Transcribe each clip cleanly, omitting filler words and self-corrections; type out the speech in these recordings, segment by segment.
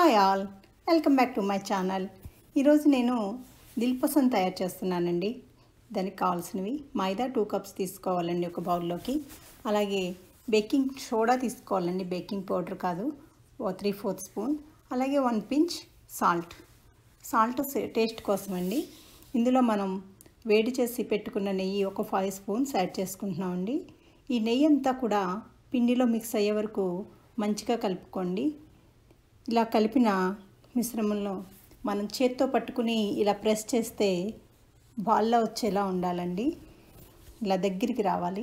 Hi all, welcome back to my channel. ఈరోజు నేను దిల్ పసంద్ తయారు చేస్తున్నానండి. దానికి కావాల్సినవి మైదా 2 కప్స్ తీసుకోవాలండి ఒక బౌల్లోకి. అలాగే బేకింగ్ సోడా తీసుకోవాలండి, బేకింగ్ పౌడర్ కాదు, 3/4 స్పూన్. అలాగే 1 పించ్ సాల్ట్ టేస్ట్ కోసం అండి. ఇందులో మనం వేడి చేసి పెట్టుకున్న నెయ్యి ఒక 5 స్పూన్స్ యాడ్ చేసుకుంటున్నామండి. ఈ నెయ్యి అంతా కూడా పిండిలో మిక్స్ అయ్యే వరకు మంచిగా కలుపుకోండి. ఇలా కలిపిన మిశ్రమంలో మనం చేత్తో పట్టుకుని ఇలా ప్రెస్ చేస్తే బాల్లా వచ్చేలా ఉండాలండి. ఇలా దగ్గరికి రావాలి.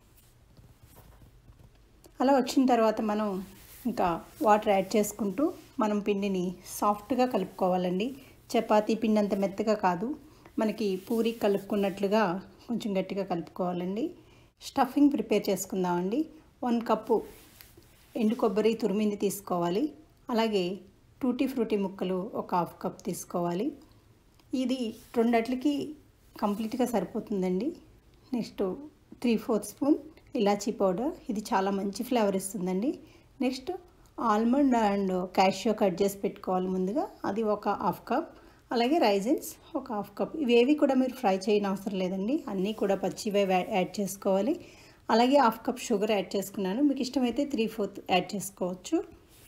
అలా వచ్చిన తర్వాత మనం ఇంకా వాటర్ యాడ్ చేసుకుంటూ మనం పిండిని సాఫ్ట్గా కలుపుకోవాలండి. చపాతీ పిండి అంత మెత్తగా కాదు, మనకి పూరి కలుపుకున్నట్లుగా కొంచెం గట్టిగా కలుపుకోవాలండి. స్టఫింగ్ ప్రిపేర్ చేసుకుందామండి. 1 కప్పు ఎండు కొబ్బరి తురిమింది తీసుకోవాలి. అలాగే టూటీ ఫ్రూటీ ముక్కలు ఒక 1/2 కప్ తీసుకోవాలి. ఇది రెండట్లకి కంప్లీట్గా సరిపోతుందండి. నెక్స్ట్ 3/4 స్పూన్ ఇలాచీ పౌడర్, ఇది చాలా మంచి ఫ్లేవర్ ఇస్తుందండి. Next almond and cashew cut చేసి పెట్టుకోవాలి ముందుగా, అది ఒక 1/2 కప్. అలాగే రైజిన్స్ ఒక 1/2 కప్. ఇవేవి కూడా మీరు ఫ్రై చేయని అవసరం లేదండి, అన్నీ కూడా పచ్చివే యాడ్ చేసుకోవాలి. అలాగే 1/2 కప్ షుగర్ యాడ్ చేసుకున్నాను, మీకు ఇష్టమైతే 3/4 యాడ్ చేసుకోవచ్చు.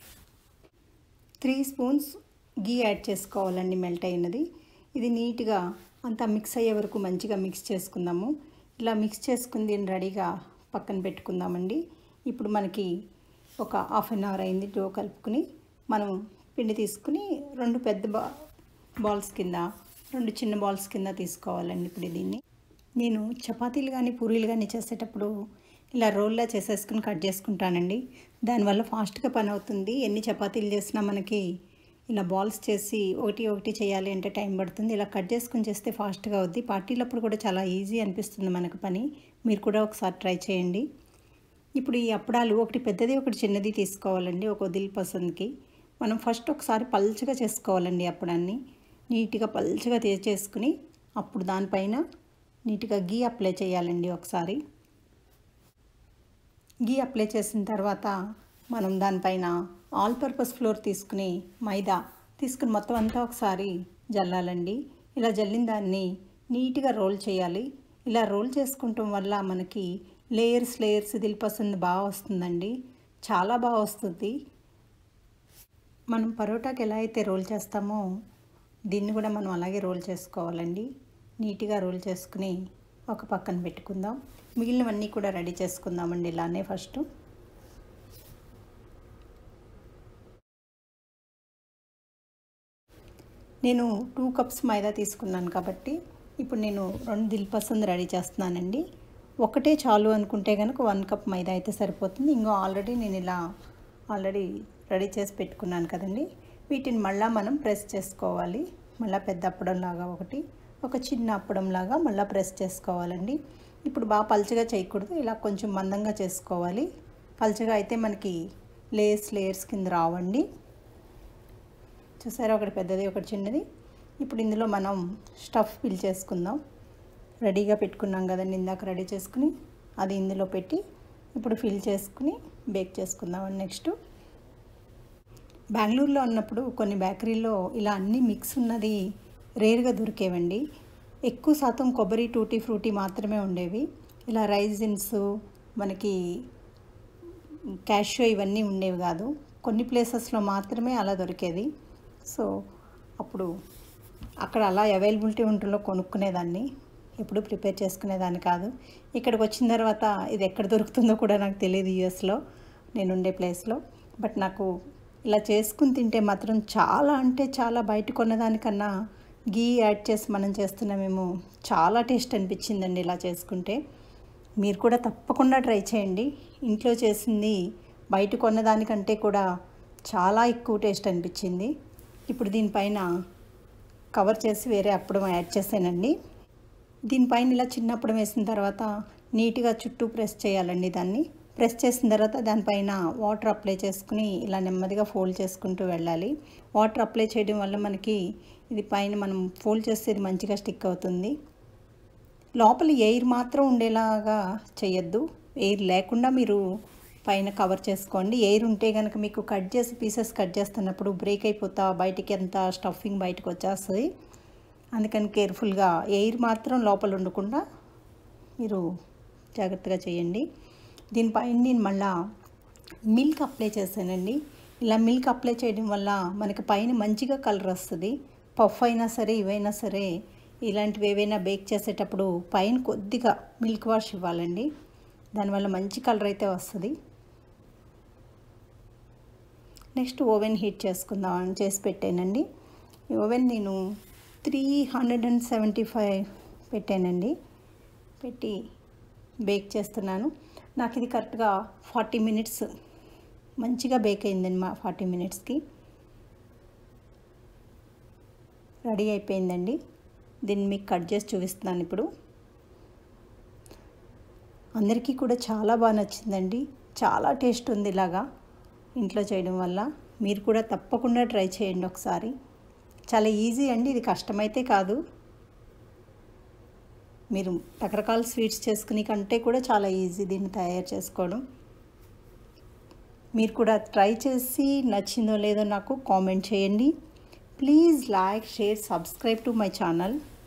3 స్పూన్స్ గీ యాడ్ చేసుకోవాలండి, మెల్ట్ అయినది. ఇది నీట్గా అంతా మిక్స్ అయ్యే వరకు మంచిగా మిక్స్ చేసుకుందాము. ఇలా మిక్స్ చేసుకుని దీన్ని రెడీగా పక్కన పెట్టుకుందామండి. ఇప్పుడు మనకి ఒక 1/2 అవర్ అయింది డో కలుపుకుని. మనం పిండి తీసుకుని 2 పెద్ద బాల్స్ కింద, 2 చిన్న బాల్స్ కింద తీసుకోవాలండి. ఇప్పుడు దీన్ని నేను చపాతీలు కానీ పూరీలు కానీ చేసేటప్పుడు ఇలా రోల్లా చేసేసుకుని కట్ చేసుకుంటానండి. దానివల్ల ఫాస్ట్గా పని అవుతుంది. ఎన్ని చపాతీలు చేసినా మనకి ఇలా బాల్స్ చేసి ఒకటి చేయాలి అంటే టైం పడుతుంది. ఇలా కట్ చేసుకుని చేస్తే ఫాస్ట్గా అవుద్ది. పార్టీలప్పుడు కూడా చాలా ఈజీ అనిపిస్తుంది మనకు పని. మీరు కూడా ఒకసారి ట్రై చేయండి. ఇప్పుడు ఈ అప్పడాలు ఒకటి పెద్దది ఒకటి చిన్నది తీసుకోవాలండి. ఒక దిల్ పసంద్కి మనం ఫస్ట్ ఒకసారి పల్చగా చేసుకోవాలండి. అప్పడాన్ని నీట్గా పల్చగా చేసుకుని అప్పుడు దానిపైన నీట్గా గీ అప్లై చేయాలండి. ఒకసారి గీ అప్లై చేసిన తర్వాత మనం దానిపైన ఆల్ పర్పస్ ఫ్లోర్ తీసుకుని మైదా తీసుకుని మొత్తం అంతా ఒకసారి జల్లాలండి. ఇలా జల్లిన దాన్ని నీట్గా రోల్ చేయాలి. ఇలా రోల్ చేసుకుంటాం వల్ల మనకి లేయర్స్ దిల్ పసంద్ బాగా వస్తుందండి, చాలా బాగా వస్తుంది. మనం పరోటాకి ఎలా అయితే రోల్ చేస్తామో దీన్ని కూడా మనం అలాగే రోల్ చేసుకోవాలండి. నీట్గా రోల్ చేసుకుని ఒక పక్కన పెట్టుకుందాం. మిగిలినవన్నీ కూడా రెడీ చేసుకుందామండి. ఇలానే ఫస్ట్ నేను 2 కప్స్ మైదా తీసుకున్నాను కాబట్టి ఇప్పుడు నేను 2 దిల్ పసంద్ రెడీ చేస్తున్నానండి. ఒకటే చాలు అనుకుంటే కనుక 1 కప్ మైదా అయితే సరిపోతుంది. ఇంకో నేను ఇలా రెడీ చేసి పెట్టుకున్నాను కదండి. వీటిని మళ్ళీ మనం ప్రెస్ చేసుకోవాలి. మళ్ళీ పెద్ద అప్పడంలాగా ఒక చిన్న అప్పడంలాగా మళ్ళీ ప్రెస్ చేసుకోవాలండి. ఇప్పుడు బాగా పల్చగా చేయకూడదు, ఇలా కొంచెం మందంగా చేసుకోవాలి. పల్చగా అయితే మనకి లేయర్స్ కింద రావండి. చూసారా, ఒకటి పెద్దది ఒకటి చిన్నది. ఇప్పుడు ఇందులో మనం స్టఫ్ ఫిల్ చేసుకుందాం. రెడీగా పెట్టుకున్నాం కదండి ఇందాక రెడీ చేసుకుని, అది ఇందులో పెట్టి ఇప్పుడు ఫిల్ చేసుకుని బేక్ చేసుకుందామండి. నెక్స్ట్ బెంగళూరులో ఉన్నప్పుడు కొన్ని బేకరీల్లో ఇలా అన్నీ మిక్స్ ఉన్నది రేర్గా దొరికేవండి. ఎక్కువ శాతం కొబ్బరి టూటీ ఫ్రూటీ మాత్రమే ఉండేవి. ఇలా రైజిన్స్ మనకి క్యాషియో ఇవన్నీ ఉండేవి కాదు. కొన్ని ప్లేసెస్లో మాత్రమే అలా దొరికేది. సో అప్పుడు అక్కడ అలా అవైలబిలిటీ ఉంటుందో కొనుక్కునేదాన్ని, ఎప్పుడు ప్రిపేర్ చేసుకునేదాన్ని కాదు. ఇక్కడికి వచ్చిన తర్వాత ఇది ఎక్కడ దొరుకుతుందో కూడా నాకు తెలియదు, యూఎస్లో నేను ఉండే ప్లేస్లో. బట్ నాకు ఇలా చేసుకుని తింటే మాత్రం చాలా అంటే చాలా బయట కొన్నదానికన్నా గీ యాడ్ చేసి మనం చేస్తున్నామేమో చాలా టేస్ట్ అనిపించిందండి ఇలా చేసుకుంటే. మీరు కూడా తప్పకుండా ట్రై చేయండి. ఇంట్లో చేసింది బయట కొన్నదానికంటే కూడా చాలా ఎక్కువ టేస్ట్ అనిపించింది. ఇప్పుడు దీనిపైన కవర్ చేసి వేరే అప్పడం యాడ్ చేసానండి. దీనిపైన ఇలా చిన్న అప్పడం వేసిన తర్వాత నీట్గా చుట్టూ ప్రెస్ చేయాలండి. దాన్ని ప్రెస్ చేసిన తర్వాత దానిపైన వాటర్ అప్లై చేసుకుని ఇలా నెమ్మదిగా ఫోల్డ్ చేసుకుంటూ వెళ్ళాలి. వాటర్ అప్లై చేయడం వల్ల మనకి ఇది పైన మనం ఫోల్డ్ చేసేది మంచిగా స్టిక్ అవుతుంది. లోపల ఎయిర్ మాత్రం ఉండేలాగా చేయొద్దు, ఎయిర్ లేకుండా మీరు పైన కవర్ చేసుకోండి. ఎయిర్ ఉంటే కనుక మీకు పీసెస్ కట్ చేస్తున్నప్పుడు బ్రేక్ అయిపోతా బయటికి అంతా స్టఫింగ్ బయటకు వచ్చేస్తుంది. అందుకని కేర్ఫుల్గా ఎయిర్ మాత్రం లోపల ఉండకుండా మీరు జాగ్రత్తగా చేయండి. దీనిపైన నేను మళ్ళా మిల్క్ అప్లై చేశానండి. ఇలా మిల్క్ అప్లై చేయడం వల్ల మనకి పైన మంచిగా కలర్ వస్తుంది. పఫ్ అయినా సరే ఇవైనా సరే ఇలాంటివి ఏవైనా బేక్ చేసేటప్పుడు పైన కొద్దిగా మిల్క్ వాష్ ఇవ్వాలండి. దానివల్ల మంచి కలర్ అయితే వస్తుంది. నెక్స్ట్ ఓవెన్ హీట్ చేసుకుందామని చేసి పెట్టానండి. ఈ ఓవెన్ నేను 375 పెట్టానండి. పెట్టి బేక్ చేస్తున్నాను. నాకు ఇది కరెక్ట్గా 40 మినిట్స్ మంచిగా బేక్ అయిందండి. 40 మినిట్స్కి రెడీ అయిపోయిందండి. దీన్ని మీకు కట్ చేసి చూపిస్తున్నాను ఇప్పుడు. అందరికీ కూడా చాలా బాగా నచ్చిందండి. చాలా టేస్ట్ ఉంది ఇలాగా ఇంట్లో చేయడం వల్ల. మీరు కూడా తప్పకుండా ట్రై చేయండి ఒకసారి. చాలా ఈజీ అండి, ఇది కష్టమైతే కాదు. మీరు రకరకాల స్వీట్స్ చేసుకునే కంటే కూడా చాలా ఈజీ దీన్ని తయారు చేసుకోవడం. మీరు కూడా ట్రై చేసి నచ్చిందో లేదో నాకు కామెంట్ చేయండి. Please like, share, subscribe to my channel.